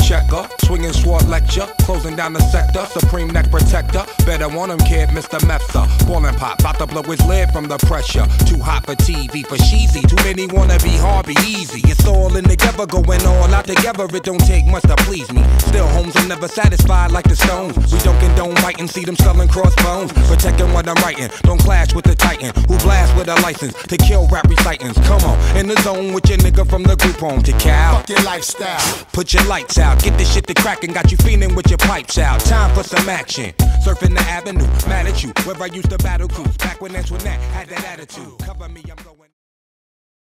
checker, swinging sword lecture, closing down the sector, supreme neck protector. Better want him, kid, Mr. Mepsa. Ballin' pop, bout to blow his lid from the pressure. Too hot for TV, for cheesy. Too many wanna be hard, be easy. It's all in together, going all out together. It don't take much to please me. Still, homes are never satisfied like the Stones. We don't condone biting, see them selling crossbones. Protecting what I'm writing, don't clash with the titan who blast with a license to kill rap recitants. Come on, in the zone with your nigga from the group home to Cal. Fuck your lifestyle. Put your lights out, get this shit to crackin', got you feeling with your pipes out. Time for some action. Surfing the avenue, mad at you, where I used to battle cruise. Back when Antoinette had that attitude. Cover me, I'm going.